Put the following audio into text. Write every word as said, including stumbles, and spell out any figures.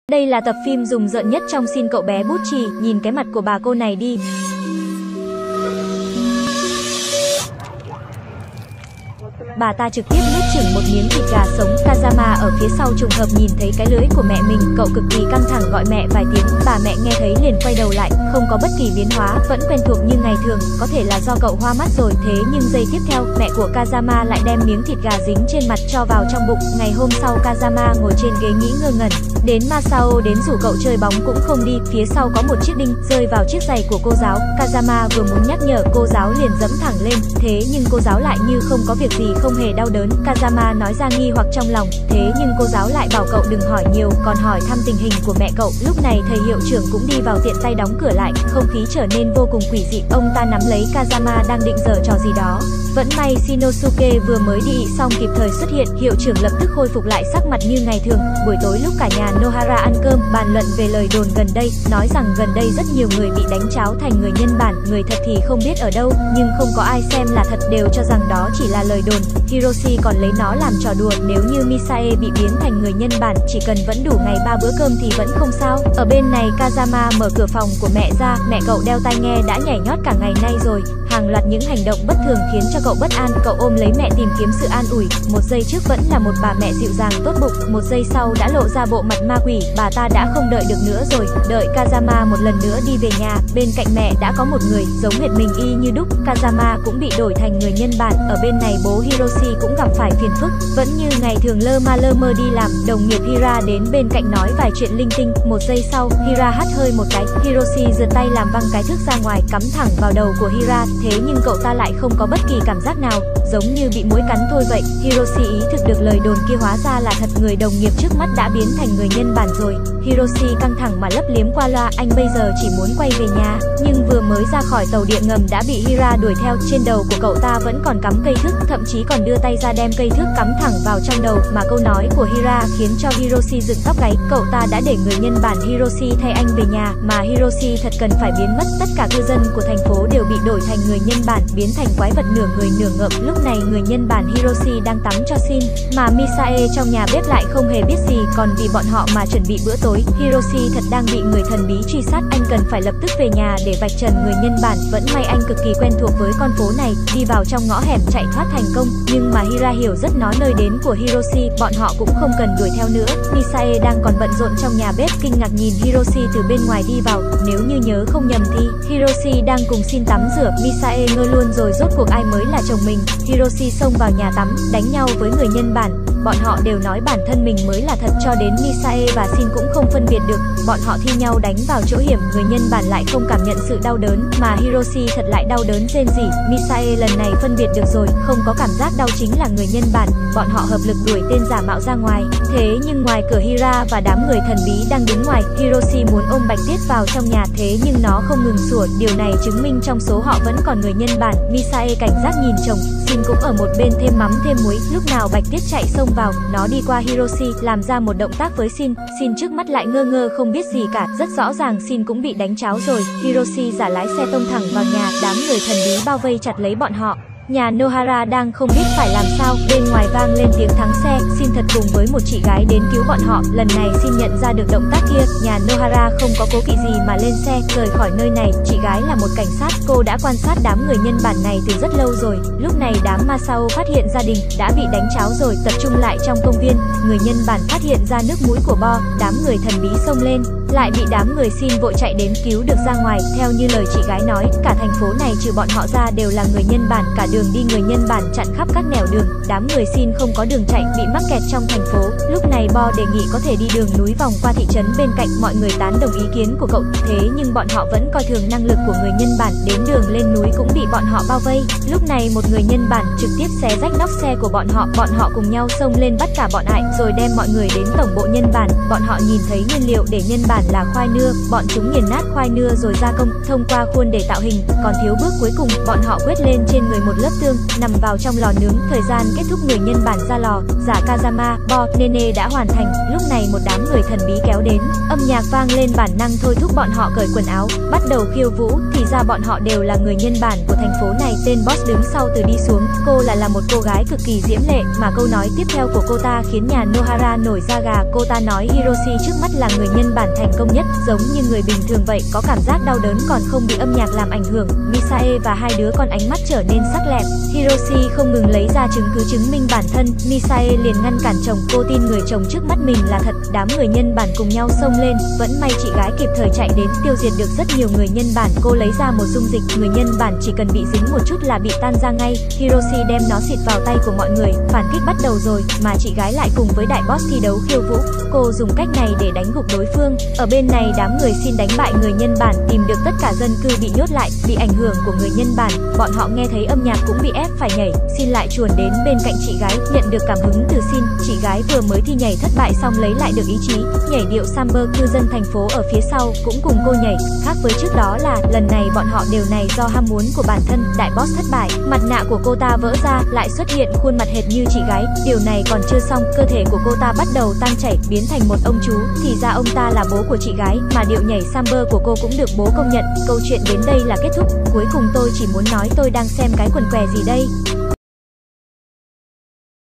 Đây là tập phim rùng rợn nhất trong Xin cậu bé bút chì, nhìn cái mặt của bà cô này đi. Bà ta trực tiếp nuốt chửng một miếng thịt gà sống. Kazama ở phía sau trùng hợp nhìn thấy cái lưỡi của mẹ mình, cậu cực kỳ căng thẳng gọi mẹ vài tiếng. Bà mẹ nghe thấy liền quay đầu lại, không có bất kỳ biến hóa, vẫn quen thuộc như ngày thường. Có thể là do cậu hoa mắt rồi. Thế nhưng giây tiếp theo, mẹ của Kazama lại đem miếng thịt gà dính trên mặt cho vào trong bụng. Ngày hôm sau, Kazama ngồi trên ghế nghĩ ngơ ngẩn. Đến Masao đến rủ cậu chơi bóng cũng không đi. Phía sau có một chiếc đinh rơi vào chiếc giày của cô giáo. Kazama vừa muốn nhắc nhở, cô giáo liền giẫm thẳng lên. Thế nhưng cô giáo lại như không có việc gì, không hề đau đớn. Kazama nói ra nghi hoặc trong lòng. Thế nhưng cô giáo lại bảo cậu đừng hỏi nhiều, còn hỏi thăm tình hình của mẹ cậu. Lúc này thầy hiệu trưởng cũng đi vào tiện tay đóng cửa lại. Không khí trở nên vô cùng quỷ dị. Ông ta nắm lấy Kazama đang định giở trò gì đó. Vẫn may Shinosuke vừa mới đi xong kịp thời xuất hiện. Hiệu trưởng lập tức khôi phục lại sắc mặt như ngày thường. Buổi tối lúc cả nhà Nohara ăn cơm, bàn luận về lời đồn gần đây, nói rằng gần đây rất nhiều người bị đánh cháo thành người nhân bản. Người thật thì không biết ở đâu, nhưng không có ai xem là thật, đều cho rằng đó chỉ là lời đồn. Hiroshi còn lấy nó làm trò đùa, nếu như Misae bị biến thành người nhân bản, chỉ cần vẫn đủ ngày ba bữa cơm thì vẫn không sao. Ở bên này Kazama mở cửa phòng của mẹ ra, mẹ cậu đeo tai nghe đã nhảy nhót cả ngày nay rồi. Hàng loạt những hành động bất thường khiến cho cậu bất an. Cậu ôm lấy mẹ tìm kiếm sự an ủi. Một giây trước vẫn là một bà mẹ dịu dàng tốt bụng, một giây sau đã lộ ra bộ mặt ma quỷ. Bà ta đã không đợi được nữa rồi. Đợi Kazama một lần nữa đi về nhà, bên cạnh mẹ đã có một người giống hệt mình y như đúc. Kazama cũng bị đổi thành người nhân bản. Ở bên này bố Hiroshi cũng gặp phải phiền phức. Vẫn như ngày thường lơ ma lơ mơ đi làm, đồng nghiệp Hira đến bên cạnh nói vài chuyện linh tinh. Một giây sau, Hira hắt hơi một cái, Hiroshi giơ tay làm văng cái thước ra ngoài, cắm thẳng vào đầu của Hira. Thế nhưng cậu ta lại không có bất kỳ cảm giác nào, giống như bị muỗi cắn thôi vậy. Hiroshi ý thức được lời đồn kia hóa ra là thật, người đồng nghiệp trước mắt đã biến thành người nhân bản rồi. Hiroshi căng thẳng mà lấp liếm qua loa, anh bây giờ chỉ muốn quay về nhà. Nhưng vừa mới ra khỏi tàu điện ngầm đã bị Hira đuổi theo. Trên đầu của cậu ta vẫn còn cắm cây thước, thậm chí còn đưa tay ra đem cây thước cắm thẳng vào trong đầu. Mà câu nói của Hira khiến cho Hiroshi dựng tóc gáy. Cậu ta đã để người nhân bản Hiroshi thay anh về nhà, mà Hiroshi thật cần phải biến mất. Tất cả cư dân của thành phố đều bị đổi thành người nhân bản, biến thành quái vật nửa người nửa ngợm. Lúc này người nhân bản Hiroshi đang tắm cho Shin, mà Misae trong nhà bếp lại không hề biết gì. Còn vì bọn họ mà chuẩn bị bữa tối. Hiroshi thật đang bị người thần bí truy sát, anh cần phải lập tức về nhà để vạch trần người nhân bản. Vẫn may anh cực kỳ quen thuộc với con phố này, đi vào trong ngõ hẻm chạy thoát thành công. Nhưng mà Hira hiểu rất nó nơi đến của Hiroshi, bọn họ cũng không cần đuổi theo nữa. Misae đang còn bận rộn trong nhà bếp, kinh ngạc nhìn Hiroshi từ bên ngoài đi vào. Nếu như nhớ không nhầm thì Hiroshi đang cùng Shin tắm rửa. Misae ngơ luôn rồi, rốt cuộc ai mới là chồng mình. Hiroshi xông vào nhà tắm, đánh nhau với người nhân bản. Bọn họ đều nói bản thân mình mới là thật, cho đến Misae và Shin cũng không phân biệt được. Bọn họ thi nhau đánh vào chỗ hiểm, người nhân bản lại không cảm nhận sự đau đớn, mà Hiroshi thật lại đau đớn rên rỉ. Misae lần này phân biệt được rồi, không có cảm giác đau chính là người nhân bản. Bọn họ hợp lực đuổi tên giả mạo ra ngoài. Thế nhưng ngoài cửa Hira và đám người thần bí đang đứng ngoài. Hiroshi muốn ôm Bạch Tuyết vào trong nhà, thế nhưng nó không ngừng sủa. Điều này chứng minh trong số họ vẫn còn người nhân bản. Misae cảnh giác nhìn chồng, Shin cũng ở một bên thêm mắm thêm muối. Lúc nào Bạch Tuyết chạy xông vào, nó đi qua Hiroshi, làm ra một động tác với Shin. Shin trước mắt lại ngơ ngơ không biết gì cả. Rất rõ ràng Shin cũng bị đánh cháo rồi. Hiroshi giả lái xe tông thẳng vào nhà, đám người thần bí bao vây chặt lấy bọn họ. Nhà Nohara đang không biết phải làm sao, bên ngoài vang lên tiếng thắng xe. Shin thật cùng với một chị gái đến cứu bọn họ. Lần này Shin nhận ra được động tác kia, nhà Nohara không có cố kỵ gì mà lên xe rời khỏi nơi này. Chị gái là một cảnh sát, cô đã quan sát đám người nhân bản này từ rất lâu rồi. Lúc này đám Masao phát hiện gia đình đã bị đánh cháo rồi, tập trung lại trong công viên. Người nhân bản phát hiện ra nước mũi của Bo, đám người thần bí xông lên, lại bị đám người Shin vội chạy đến cứu được ra ngoài. Theo như lời chị gái nói, cả thành phố này trừ bọn họ ra đều là người nhân bản, cả đường đi người nhân bản chặn khắp các nẻo đường. Đám người Shin không có đường chạy, bị mắc kẹt trong thành phố. Lúc này Bo đề nghị có thể đi đường núi vòng qua thị trấn bên cạnh. Mọi người tán đồng ý kiến của cậu, thế nhưng bọn họ vẫn coi thường năng lực của người nhân bản. Đến đường lên núi cũng bị bọn họ bao vây. Lúc này một người nhân bản trực tiếp xé rách nóc xe của bọn họ. Bọn họ cùng nhau xông lên bắt cả bọn ải, rồi đem mọi người đến tổng bộ nhân bản. Bọn họ nhìn thấy nguyên liệu để nhân bản bản là khoai nưa, bọn chúng nghiền nát khoai nưa rồi gia công thông qua khuôn để tạo hình, còn thiếu bước cuối cùng, bọn họ quét lên trên người một lớp tương, nằm vào trong lò nướng. Thời gian kết thúc, người nhân bản ra lò, giả Kazama, Bo, Nene đã hoàn thành. Lúc này một đám người thần bí kéo đến, âm nhạc vang lên, bản năng thôi thúc bọn họ cởi quần áo, bắt đầu khiêu vũ. Thì ra bọn họ đều là người nhân bản của thành phố này. Tên boss đứng sau từ đi xuống, cô là là một cô gái cực kỳ diễm lệ, mà câu nói tiếp theo của cô ta khiến nhà Nohara nổi da gà. Cô ta nói Hiroshi trước mắt là người nhân bản thành công nhất, giống như người bình thường vậy, có cảm giác đau đớn còn không bị âm nhạc làm ảnh hưởng. Misae và hai đứa con ánh mắt trở nên sắc lẹm. Hiroshi không ngừng lấy ra chứng cứ chứng minh bản thân. Misae liền ngăn cản chồng, cô tin người chồng trước mắt mình là thật. Đám người nhân bản cùng nhau xông lên, vẫn may chị gái kịp thời chạy đến, tiêu diệt được rất nhiều người nhân bản. Cô lấy ra một dung dịch, người nhân bản chỉ cần bị dính một chút là bị tan ra ngay. Hiroshi đem nó xịt vào tay của mọi người, phản kích bắt đầu rồi, mà chị gái lại cùng với đại boss thi đấu khiêu vũ. Cô dùng cách này để đánh gục đối phương. Ở bên này đám người xin đánh bại người nhân bản, tìm được tất cả dân cư bị nhốt lại, bị ảnh hưởng của người nhân bản. Bọn họ nghe thấy âm nhạc cũng bị ép phải nhảy. Xin lại chuồn đến bên cạnh chị gái, nhận được cảm hứng từ Xin. Chị gái vừa mới thi nhảy thất bại xong lấy lại được ý chí, nhảy điệu samba. Cư dân thành phố ở phía sau cũng cùng cô nhảy. Khác với trước đó là lần này bọn họ đều này do ham muốn của bản thân. Đại boss thất bại, mặt nạ của cô ta vỡ ra, lại xuất hiện khuôn mặt hệt như chị gái. Điều này còn chưa xong, cơ thể của cô ta bắt đầu tan chảy, biến thành một ông chú. Thì ra ông ta là bố của chị gái, mà điệu nhảy samba của cô cũng được bố công nhận. Câu chuyện đến đây là kết thúc. Cuối cùng tôi chỉ muốn nói tôi đang xem cái quần què gì đây.